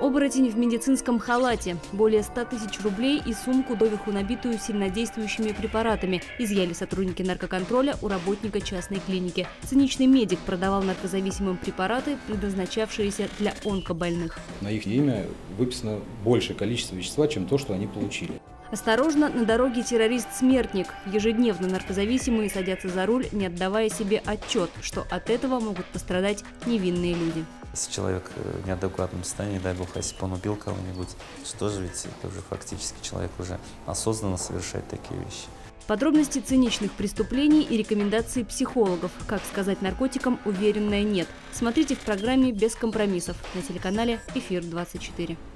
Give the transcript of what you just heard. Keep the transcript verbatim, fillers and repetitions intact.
Оборотень в медицинском халате. Более ста тысяч рублей и сумку, доверху набитую сильнодействующими препаратами, изъяли сотрудники наркоконтроля у работника частной клиники. Циничный медик продавал наркозависимым препараты, предназначавшиеся для онкобольных. На их имя выписано большее количество вещества, чем то, что они получили. Осторожно, на дороге террорист-смертник. Ежедневно наркозависимые садятся за руль, не отдавая себе отчет, что от этого могут пострадать невинные люди. Если человек в неадекватном состоянии, дай бог, если бы он убил кого-нибудь, что же ведь это уже фактически человек уже осознанно совершает такие вещи. Подробности циничных преступлений и рекомендации психологов. Как сказать наркотикам уверенное нет. Смотрите в программе «Без компромиссов» на телеканале «Эфир двадцать четыре».